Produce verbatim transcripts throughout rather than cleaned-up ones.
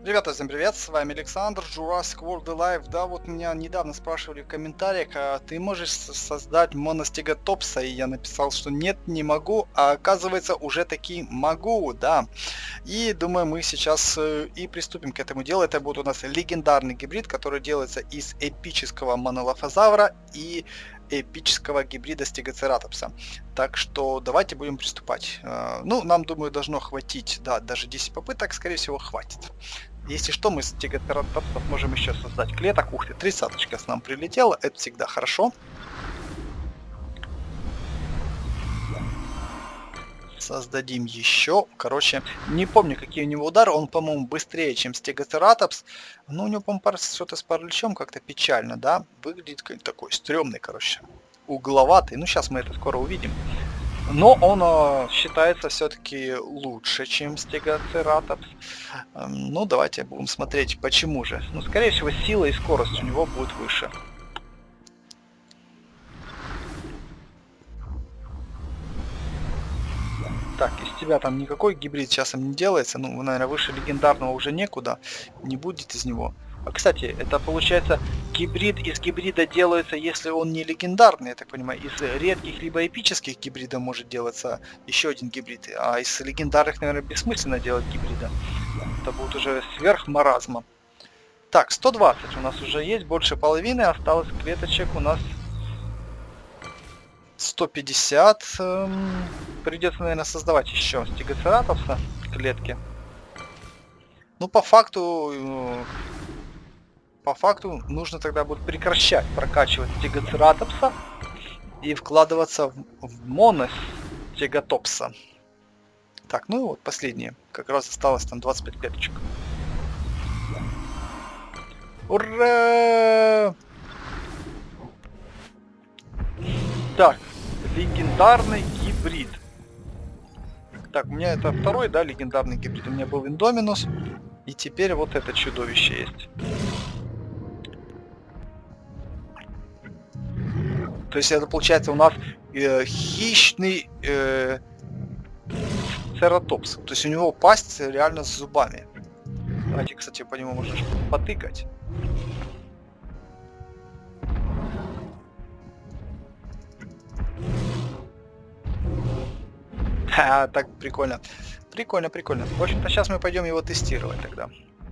Ребята, всем привет, с вами Александр, Jurassic World Alive. Да, вот меня недавно спрашивали в комментариях, а ты можешь создать моностегатопса? И я написал, что нет, не могу, а оказывается уже таки могу, да. И думаю, мы сейчас э, и приступим к этому делу. Это будет у нас легендарный гибрид, который делается из эпического монолофозавра и эпического гибрида стегоцератопса. Так что давайте будем приступать. Э, ну, нам, думаю, должно хватить, да, даже десять попыток, скорее всего, хватит. Если что, мы с стегоцератопсов можем еще создать клеток. Ух ты, тридцаточка с нам прилетела, это всегда хорошо. Создадим еще. Короче, не помню, какие у него удары. Он, по-моему, быстрее, чем стегоцератопс. Но у него, по-моему, что-то с параличом как-то печально, да? Выглядит как такой стрёмный, короче. Угловатый. Ну, сейчас мы это скоро увидим. Но он э, считается все-таки лучше, чем стегоцератопс. Э, ну, давайте будем смотреть, почему же. Ну, скорее всего, сила и скорость у него будет выше. Так, из тебя там никакой гибрид сейчас не делается. Ну, наверное, выше легендарного уже некуда. Не будет из него. А, кстати, это получается гибрид из гибрида делается, если он не легендарный, я так понимаю. Из редких либо эпических гибридов может делаться еще один гибрид. А из легендарных, наверное, бессмысленно делать гибрида. Это будет уже сверх маразма. Так, сто двадцать у нас уже есть, больше половины. Осталось клеточек у нас сто пятьдесят. Придется, наверное, создавать еще стегоцератопса клетки. Ну, по факту... По факту нужно тогда будет прекращать прокачивать стегоцератопса и вкладываться в, в моностегатопса. Так, ну и вот последнее. Как раз осталось там двадцать пять клеточек. Ура! Так, легендарный гибрид. Так, у меня это второй, да, легендарный гибрид. У меня был Индоминус. И теперь вот это чудовище есть. То есть это получается у нас э, хищный э, цератопс. То есть у него пасть реально с зубами. Давайте, кстати, по нему можно потыкать. Ха, так прикольно. Прикольно, прикольно. В общем-то, сейчас мы пойдем его тестировать тогда.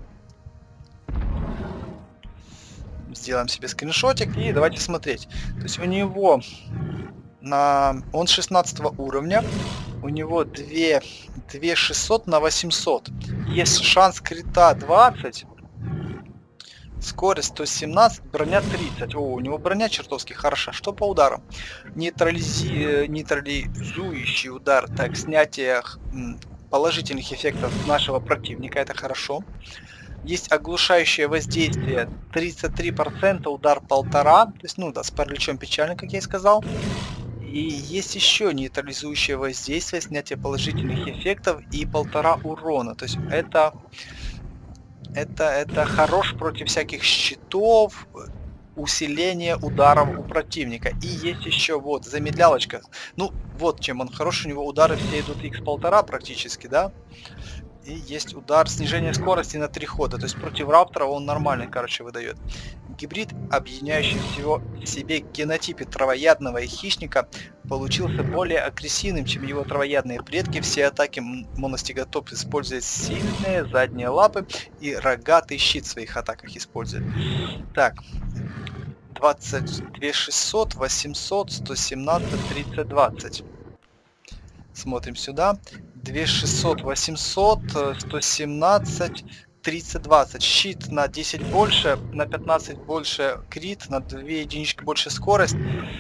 Сделаем себе скриншотик и давайте смотреть. То есть у него на он шестнадцатого уровня, у него две тысячи шестьсот на восемьсот. Есть шанс крита двадцать, скорость сто семнадцать, броня тридцать. О, у него броня чертовски хороша. Что по ударам? Нейтрализи... Нейтрализующий удар. Так, снятие положительных эффектов нашего противника. Это хорошо. Есть оглушающее воздействие тридцать три процента, удар полтора. То есть, ну да, с параличом печально, как я и сказал. И есть еще нейтрализующее воздействие, снятие положительных эффектов и полтора урона. То есть это, это, это хорош против всяких щитов, усиление ударов у противника. И есть еще вот замедлялочка. Ну, вот чем он хорош, у него удары все идут икс полтора практически, да. И есть удар снижения скорости на три хода. То есть против раптора он нормальный, короче, выдает. Гибрид, объединяющий всего в себе генотипы травоядного и хищника, получился более агрессивным, чем его травоядные предки. Все атаки моностегатопс используют сильные задние лапы и рогатый щит в своих атаках использует. Так, двадцать две шестьсот, восемьсот, сто семнадцать, тридцать, двадцать. Смотрим сюда. две тысячи шестьсот, восемьсот, сто семнадцать, тридцать, двадцать. Щит на десять больше, на пятнадцать больше крит, на две единички больше скорость.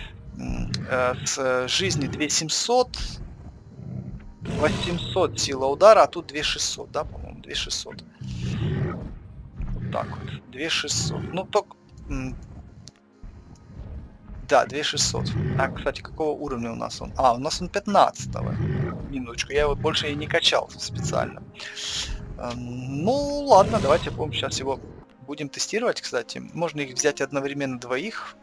С жизни две тысячи семьсот, восемьсот сила удара, а тут две тысячи шестьсот, да, по-моему, две тысячи шестьсот. Вот так вот, две тысячи шестьсот. Ну, только... Да, две тысячи шестьсот. А, кстати, какого уровня у нас он? А, у нас он пятнадцатого. Минуточку, я его больше и не качал специально. Ну, ладно, давайте будем сейчас его будем тестировать, кстати. Можно их взять одновременно двоих.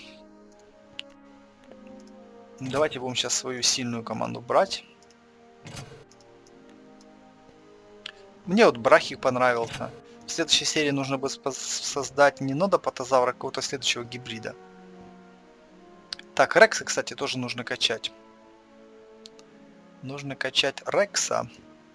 Давайте будем сейчас свою сильную команду брать. Мне вот Брахик понравился. В следующей серии нужно будет создать не нодопатозавра, а какого-то следующего гибрида. Так, Рекса, кстати, тоже нужно качать. Нужно качать Рекса.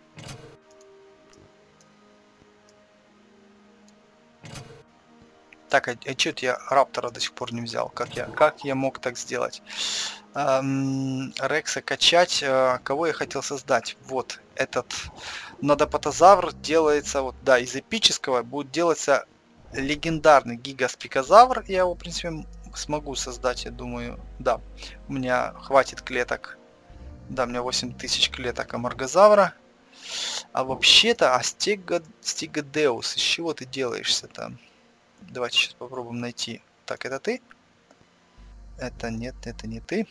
Так, а, а чё я Раптора до сих пор не взял? Как я, как я мог так сделать? Эм, Рекса качать. Э, кого я хотел создать? Вот этот нодопатозавр делается, вот, да, из эпического будет делаться легендарный гигаспикозавр. Я его, в принципе, смогу создать, я думаю. Да, у меня хватит клеток. Да, у меня восемь тысяч клеток амаргозавра. А вообще-то, а стега, стегодеус, из чего ты делаешься там? Давайте сейчас попробуем найти. Так, это ты? Это нет, это не ты.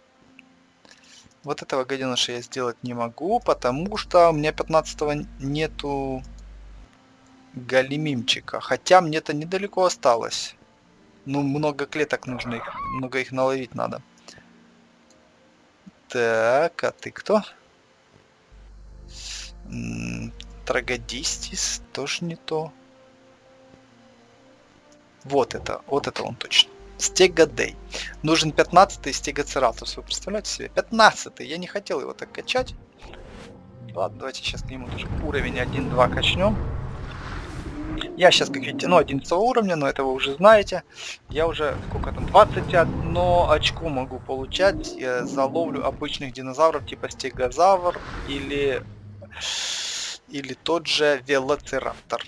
Вот этого гаденыша я сделать не могу, потому что у меня пятнадцатого нету галимимчика. Хотя мне-то недалеко осталось. Ну, много клеток нужно, их, много их наловить надо. Так, а ты кто? Трагодистис, тоже не то. Вот это, вот это он точно. Стегодей. Нужен пятнадцатый стегоцератус. Вы представляете себе? пятнадцатый. Я не хотел его так качать. Ладно, давайте сейчас к нему тоже уровень один-два качнем. Я сейчас, как видите, ну, одиннадцатого уровня, но это вы уже знаете. Я уже, сколько там, двадцать одно очко могу получать я за ловлю обычных динозавров, типа стегозавр или, или тот же велоцираптор.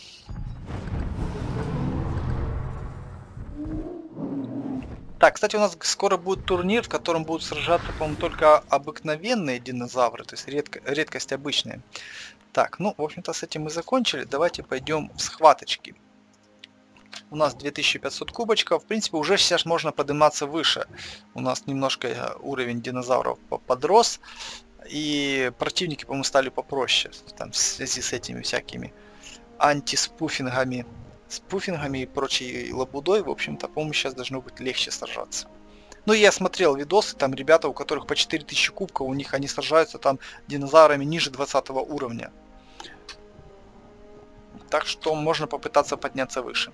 Так, кстати, у нас скоро будет турнир, в котором будут сражаться, по-моему, только обыкновенные динозавры, то есть редко, редкость обычная. Так, ну, в общем-то, с этим мы закончили. Давайте пойдем в схваточки. У нас две тысячи пятьсот кубочков. В принципе, уже сейчас можно подниматься выше. У нас немножко уровень динозавров подрос. И противники, по-моему, стали попроще. Там, в связи с этими всякими антиспуфингами. Спуфингами и прочей лабудой, в общем-то, по-моему, сейчас должно быть легче сражаться. Ну, я смотрел видосы, там ребята, у которых по четыре тысячи кубков, у них они сражаются там динозаврами ниже двадцатого уровня. Так что можно попытаться подняться выше.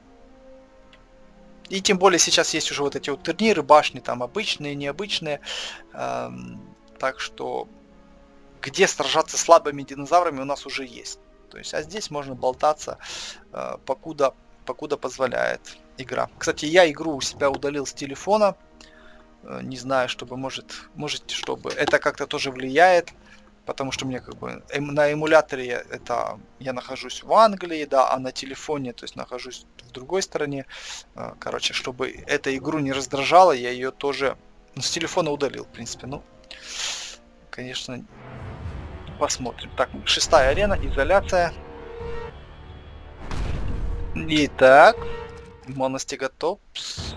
И тем более сейчас есть уже вот эти вот турниры, башни там обычные, необычные. Эм, так что где сражаться с слабыми динозаврами у нас уже есть. То есть, а здесь можно болтаться, э, покуда, покуда позволяет игра. Кстати, я игру у себя удалил с телефона. Э, не знаю, чтобы, может, может, чтобы это как-то тоже влияет. Потому что мне как бы эм, на эмуляторе это я нахожусь в Англии, да, а на телефоне, то есть нахожусь в другой стороне. Э, короче, чтобы эту игру не раздражало, я ее тоже ну, с телефона удалил, в принципе. Ну, конечно... Посмотрим. Так, шестая арена, изоляция. Итак, моностеготопс.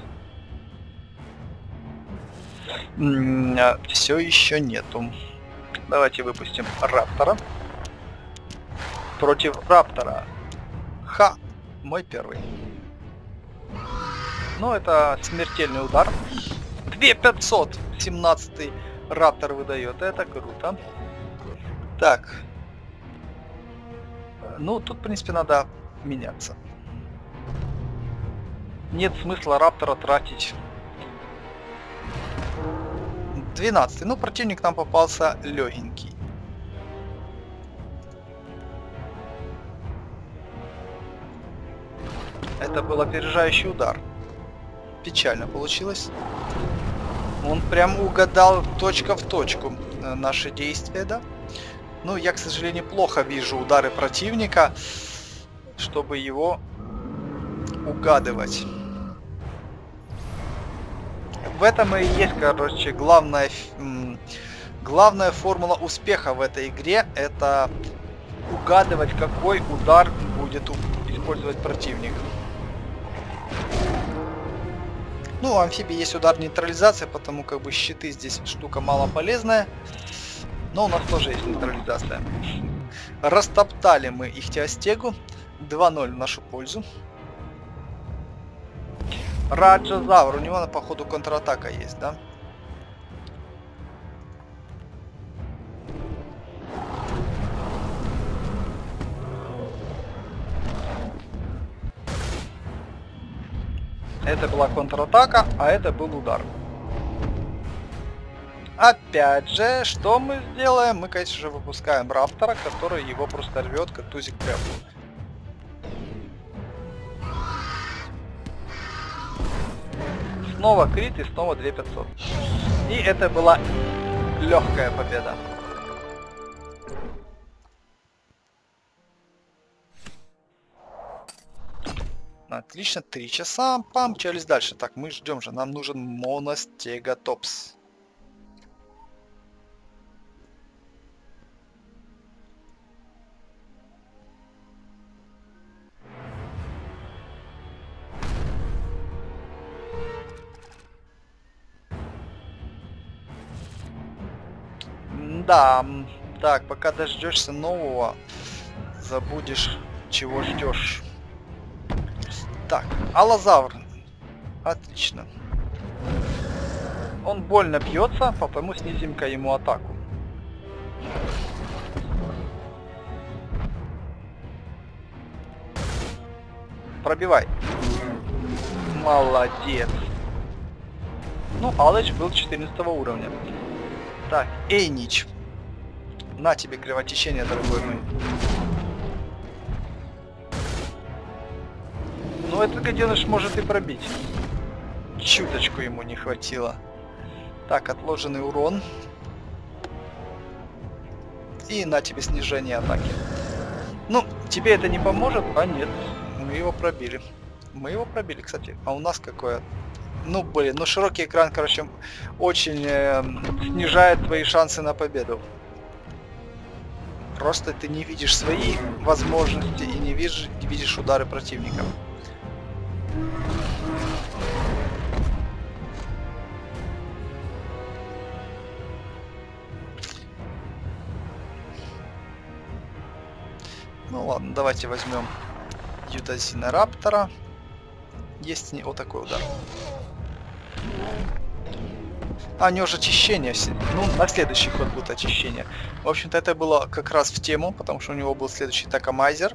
Все еще нету. Давайте выпустим Раптора. Против Раптора. Ха! Мой первый. Ну, это смертельный удар. две тысячи пятьсот. семнадцатый Раптор выдает. Это круто. Так. Ну, тут, в принципе, надо меняться. Нет смысла Раптора тратить. двенадцатый. Ну, противник нам попался легенький. Это был опережающий удар. Печально получилось. Он прям угадал точка в точку наши действия, да? Ну, я, к сожалению, плохо вижу удары противника, чтобы его угадывать. В этом и есть, короче, главная, главная формула успеха в этой игре. Это угадывать, какой удар будет использовать противник. Ну, у амфибии есть удар нейтрализации, потому как бы щиты здесь штука мало полезная. Но у нас тоже есть нейтрализация. Растоптали мы ихтиостегу. два ноль в нашу пользу. Раджазавр. У него, походу, контратака есть, да? Это была контратака, а это был удар. Опять же, что мы сделаем? Мы, конечно же, выпускаем Раптора, который его просто рвет, как тузик тряпку. Снова крит и снова две тысячи пятьсот. И это была легкая победа. Отлично, три часа, помчались дальше. Так, мы ждем же, нам нужен Моностегатопс. Да, так, пока дождешься нового, забудешь, чего ждешь. Так, Аллозавр. Отлично. Он больно бьется, потому снизим-ка ему атаку. Пробивай. Молодец. Ну, Алыч был четырнадцатого уровня. Так, Эйнич. На тебе кровотечение, дорогой мой. Ну, этот гаденыш может и пробить. Чуточку ему не хватило. Так, отложенный урон. И на тебе снижение атаки. Ну, тебе это не поможет? А нет, мы его пробили. Мы его пробили, кстати. А у нас какое? Ну, блин, ну широкий экран, короче, очень э, снижает твои шансы на победу. Просто ты не видишь свои возможности и не видишь, не видишь удары противника. Ну ладно, давайте возьмем Ютазина Раптора. Есть не вот такой удар. А, у него же очищение. Ну, на следующий ход будет очищение. В общем-то, это было как раз в тему, потому что у него был следующий Такамайзер.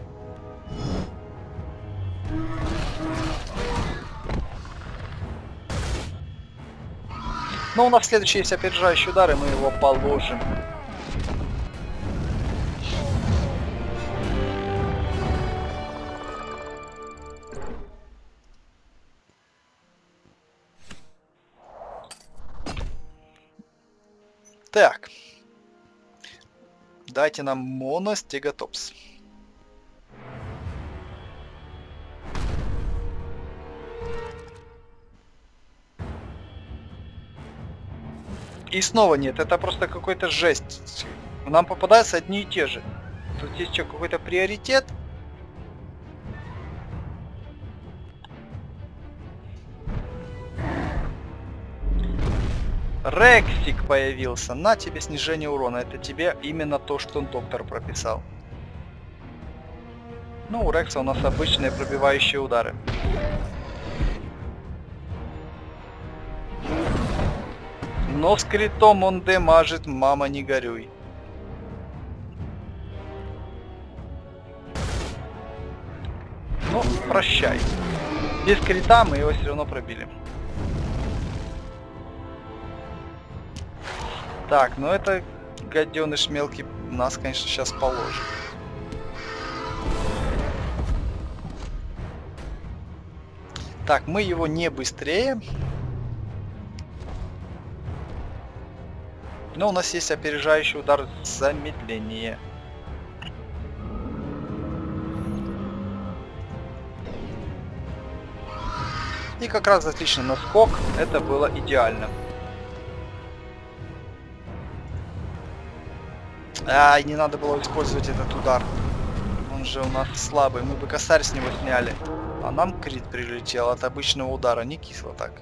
Но у нас следующий есть опережающий удар, и мы его положим. Так. Дайте нам Моностегатопс. И снова нет, это просто какой-то жесть. Нам попадаются одни и те же. Тут есть что, какой-то приоритет? Рексик появился. На тебе снижение урона. Это тебе именно то, что доктор прописал. Ну, у Рекса у нас обычные пробивающие удары. Но с критом он демажит, мама не горюй. Ну, прощай. Без крита мы его все равно пробили. Так, ну это гаденыш мелкий нас, конечно, сейчас положит. Так, мы его не быстрее. Но у нас есть опережающий удар замедления. И как раз отлично наскок. Это было идеально. Ай, не надо было использовать этот удар. Он же у нас слабый. Мы бы косарь с него сняли. А нам крит прилетел от обычного удара. Не кисло так.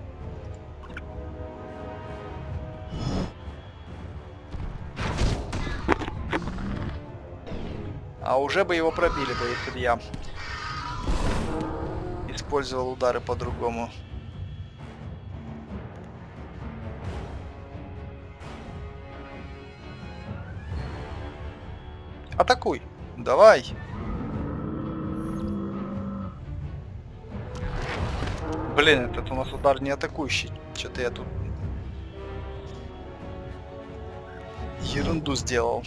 А уже бы его пробили бы, если бы я использовал удары по-другому. Атакуй! Давай! Блин, этот у нас удар не атакующий. Что-то я тут ерунду сделал.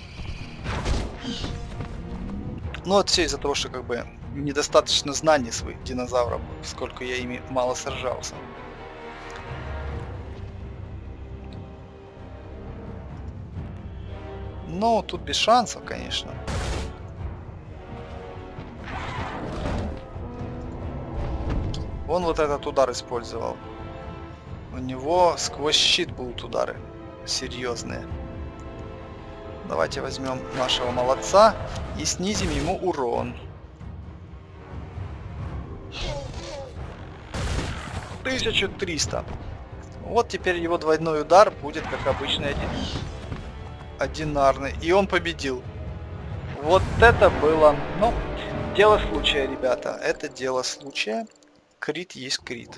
Ну вот все из-за того, что как бы недостаточно знаний своих динозавров, сколько я ими мало сражался. Но тут без шансов, конечно. Он вот этот удар использовал. У него сквозь щит будут удары серьезные. Давайте возьмем нашего молодца и снизим ему урон. тысяча триста. Вот теперь его двойной удар будет как обычный один... одинарный. И он победил. Вот это было... Ну, дело случая, ребята. Это дело случая. Крит есть крит.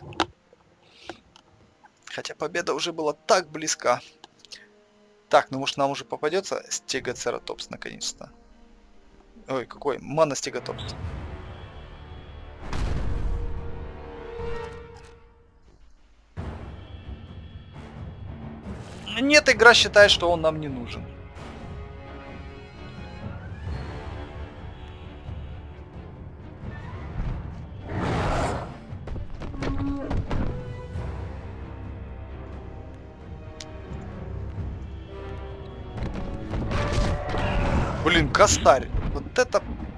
Хотя победа уже была так близка. Так, ну может нам уже попадется стегоцератопс наконец-то. Ой, какой? Моностеготопс. Нет, игра считает, что он нам не нужен. Блин, костарь. Вот это...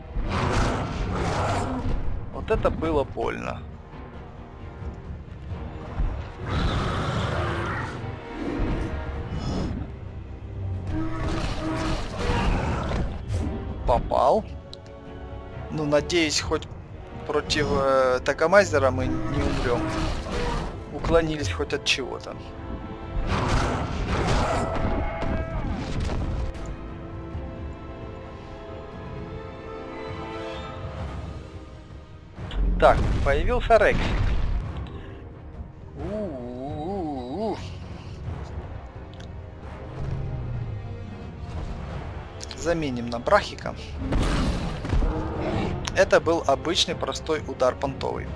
Вот это было больно. Попал. Ну, надеюсь, хоть против э, Такамайзера мы не умрем. Уклонились хоть от чего-то. Так, появился Рексик. У-у-у-у. Заменим на Брахика. Это был обычный простой удар понтовый.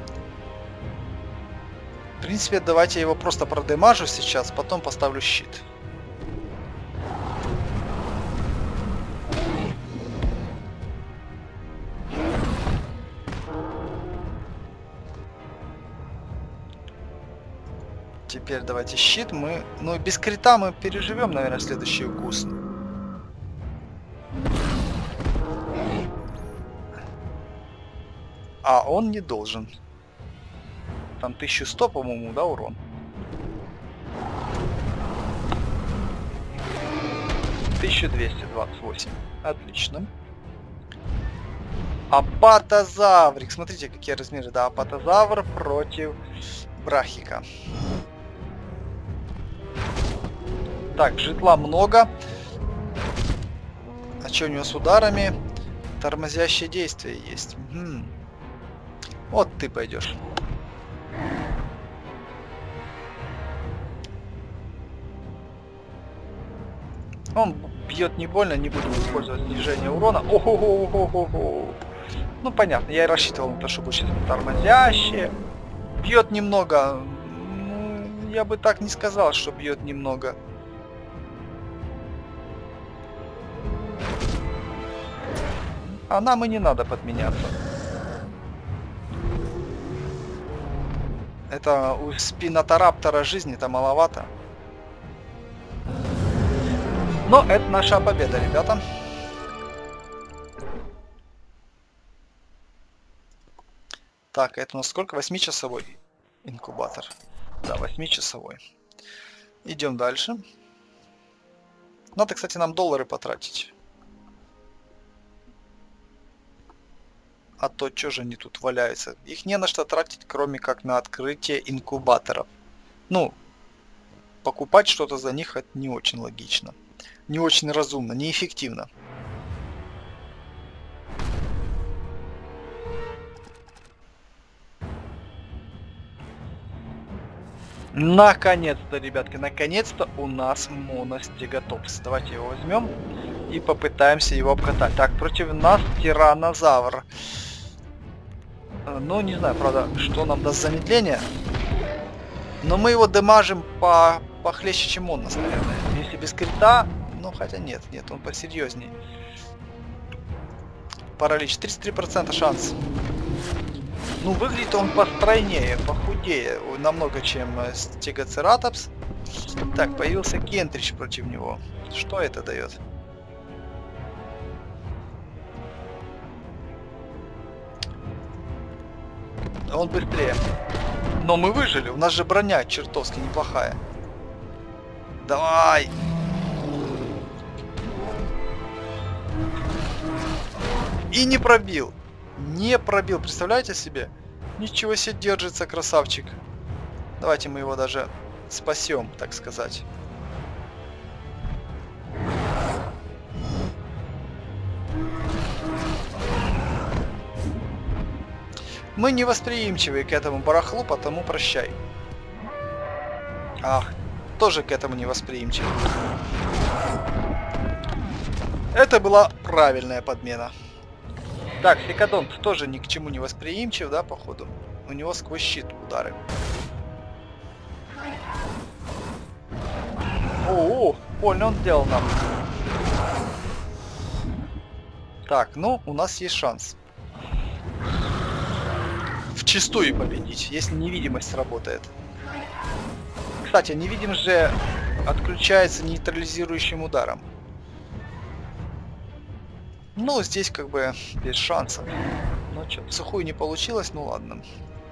В принципе, давайте я его просто продемажу сейчас, потом поставлю щит. Теперь давайте щит. Мы, ну, без крита мы переживем, наверное, следующий укус. А он не должен. Там тысяча сто, по-моему, да, урон? тысяча двести двадцать восемь. Отлично. Апатозаврик. Смотрите, какие размеры. Да, апатозавр против Брахика. Так, житла много. А что у него с ударами? Тормозящее действие есть. Угу. Вот ты пойдешь. Он бьет не больно, не буду использовать снижение урона. О-хо-хо-хо-хо-хо. Ну понятно, я и рассчитывал на то, что будет сейчас тормозящее. Бьет немного. Ну, я бы так не сказал, что бьет немного. А нам и не надо подменяться. Это у спинотараптора жизни-то маловато. Но это наша победа, ребята. Так, это у нас сколько? восьмичасовой инкубатор. Да, восьмичасовой. Идем дальше. Надо, кстати, нам доллары потратить. А то что же они тут валяются? Их не на что тратить, кроме как на открытие инкубаторов. Ну, покупать что-то за них это не очень логично. Не очень разумно, неэффективно. Наконец-то, ребятки, наконец-то у нас моностеготопс. Давайте его возьмем и попытаемся его обкатать. Так, против нас тиранозавр. Ну, не знаю, правда, что нам даст замедление. Но мы его дамажим по похлеще, чем он нас, наверное. Если без крита, ну, хотя нет, нет, он посерьезней. Паралич, тридцать три процента шанс. Ну, выглядит он постройнее, похудее, намного, чем Стегоцератопс. Так, появился Кентрич против него. Что это дает? Он быстрее. Но мы выжили, у нас же броня чертовски неплохая. Давай! И не пробил. Не пробил, представляете себе? Ничего себе, держится красавчик. Давайте мы его даже спасем, так сказать. Мы не восприимчивы к этому барахлу, потому прощай. Ах, тоже к этому не восприимчивы. Это была правильная подмена. Так, Фекадонт тоже ни к чему не восприимчив, да, походу. У него сквозь щит удары. О, больно он сделал нам. Так, ну, у нас есть шанс. Вчистую победить, если невидимость сработает. Кстати, невидимость же отключается нейтрализирующим ударом. Ну, здесь как бы без шансов. Ну что, в сухую не получилось, ну ладно.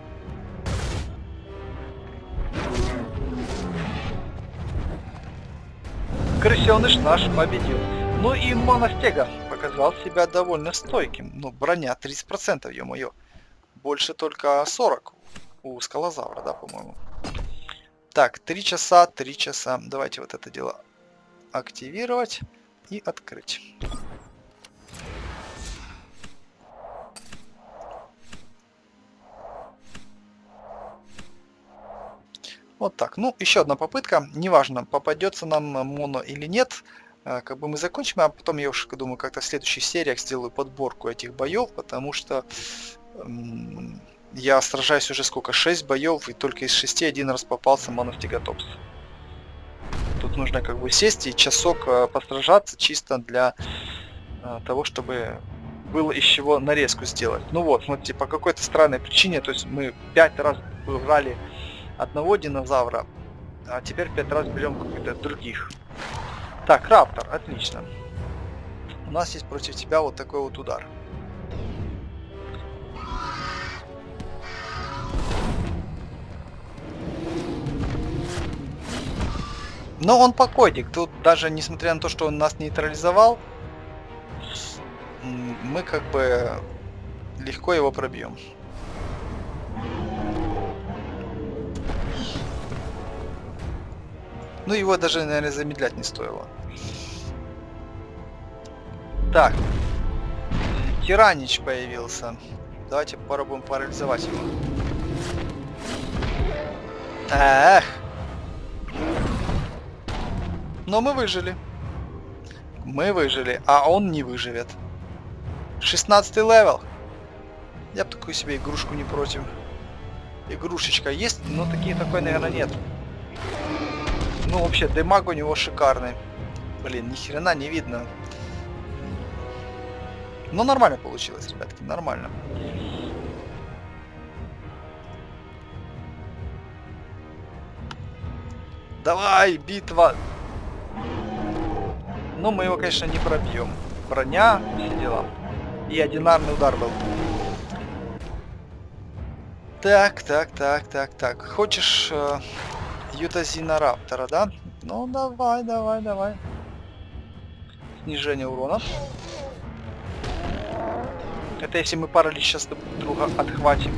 Крысеныш наш победил. Ну и Моностега показал себя довольно стойким. Ну, броня тридцать процентов, ё-моё. Больше только сорок у Скалозавра, да, по-моему. Так, три часа, три часа. Давайте вот это дело активировать и открыть. Вот так. Ну, еще одна попытка. Неважно, попадется нам моно или нет. Как бы мы закончим, а потом я уж думаю, как-то в следующих сериях сделаю подборку этих боев, потому что эм, я сражаюсь уже сколько? шесть боев, и только из шести один раз попался Моностегатопс. Тут нужно как бы сесть и часок э, посражаться чисто для э, того, чтобы было из чего нарезку сделать. Ну вот, смотрите, по какой-то странной причине, то есть мы пять раз брали одного динозавра, а теперь пять раз берем каких-то других. Так, Раптор, отлично. У нас есть против тебя вот такой вот удар. Но он покойник. Тут даже несмотря на то, что он нас нейтрализовал, мы как бы легко его пробьем. Ну, его даже, наверное, замедлять не стоило. Так. Тиранич появился. Давайте попробуем парализовать его. Эх. Но мы выжили. Мы выжили, а он не выживет. шестнадцатый левел. Я бы такую себе игрушку не против. Игрушечка есть, но такие такой, наверное, нет. Ну, вообще, демаг у него шикарный. Блин, ни хрена не видно. Но нормально получилось, ребятки, нормально. Давай, битва. Но мы его, конечно, не пробьем. Броня, все дела. И одинарный удар был. Так, так, так, так, так. Хочешь... Э Ютазинараптора, да? Ну давай, давай, давай. Снижение урона. Это если мы паралич сейчас друг друга отхватим.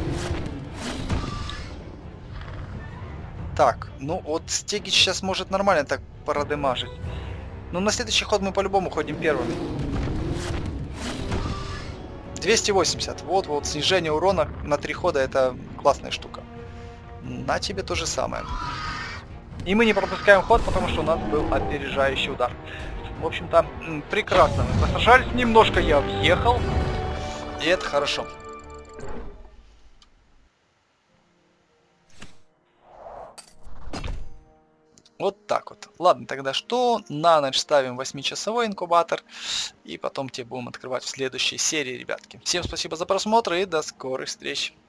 Так, ну вот Стегич сейчас может нормально так продемажить. Но на следующий ход мы по-любому ходим первыми. двести восемьдесят. Вот, вот, снижение урона на три хода, это классная штука. На тебе то же самое. И мы не пропускаем ход, потому что у нас был опережающий удар. В общем-то, прекрасно. Мы посражались. Немножко я въехал. И это хорошо. Вот так вот. Ладно, тогда что? На ночь ставим восьмичасовой инкубатор. И потом те будем открывать в следующей серии, ребятки. Всем спасибо за просмотр и до скорых встреч.